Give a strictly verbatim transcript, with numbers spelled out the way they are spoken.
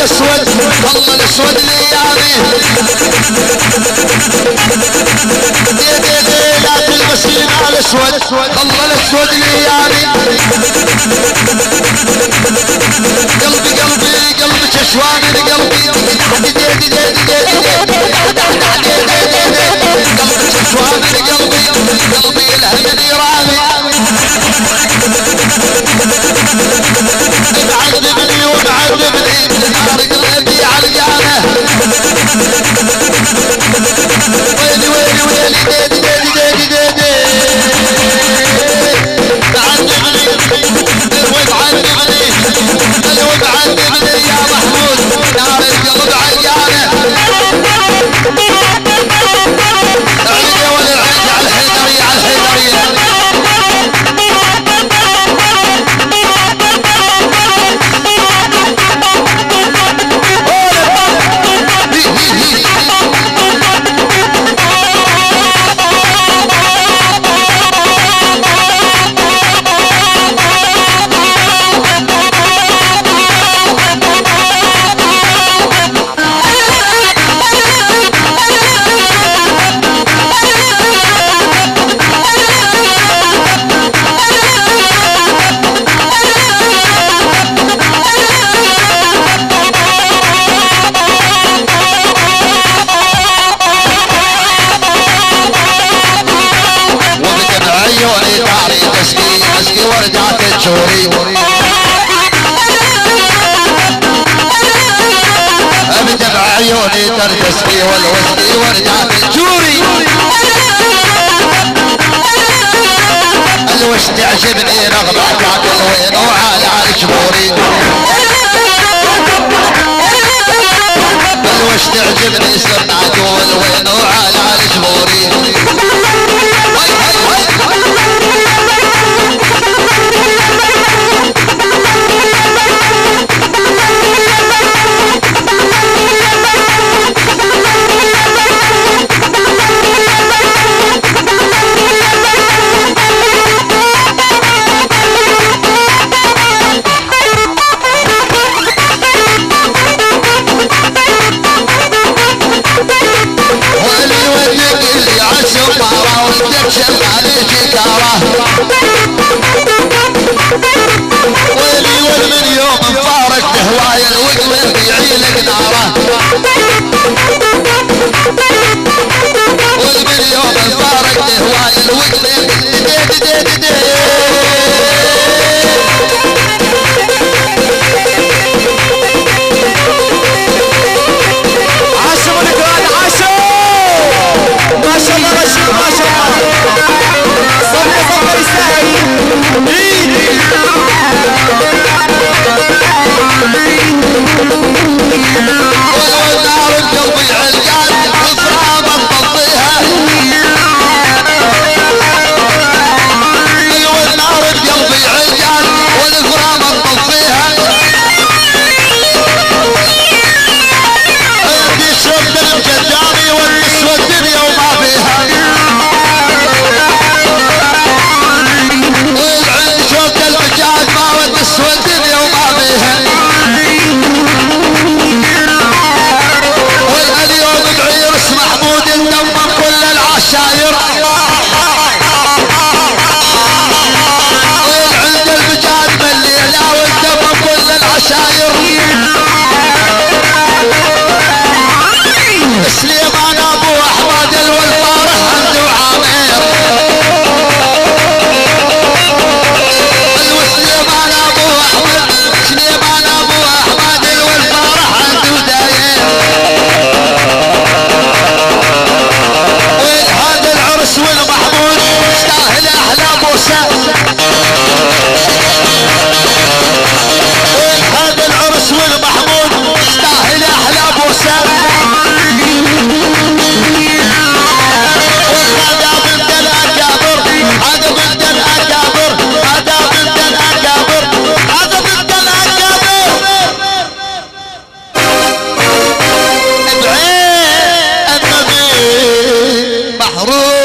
الاسود والله الاسود ليامي دي دي دي لا تلبسين على الاسود والله الاسود ليامي قلبي قلبي قلبي ششوان قلبي قلبي ششوان قلبي قلبي الهم نيراني معذبني ومعذبني نار قلبي علقانه ويلي ويلي ويلي ديدي ديدي ديدي ديدي معذبني ومعذبني ومعذبني يا محمود نار القلب علقانه عيد يا ولد عيد على الحيدرية على الحيدرية ورجعت تشوري ابدا بعيوني ترتسقي والوسقي ورجعت تشوري الوش تعجبني رغبتك الوين وعلى الجمهوري الوش تعجبني سمعت والوين وعلى الجمهوري ويلي ويل من يوم مفارقت هواي الوقت بيعيلك ناره ويل من يوم مفارقت هواي الوقت دي دي دي دي عاشوا الكرام عاشوا ما شاء الله رشيد ما شاء الله صبر صبر يستاهل والنار القلب علقان الفرامة تطفيها والنار القلب علقان والفرامة تطفيها دي شرب الجدامي والنسوة الدنيا وما فيها والعين شوك البجاج ما والنسوة الدنيا وما فيها واليوم بعيرس محمود انضم كل العشاير والعند البجاج بالليلة وانضم كل العشاير سليمان ابو احمد الوالفارح عنده عامر سليمان ابو احمد سليمان ابو احمد الوالفارح عنده داير وهذا العرس والمحمود يستاهل احلى بوسه وهذا العرس والمحمود يستاهل احلى بوسه وهذا بنت الاكابر هذا بنت الاكابر هذا بنت الاكابر هذا بنت الاكابر بعين النبي محروم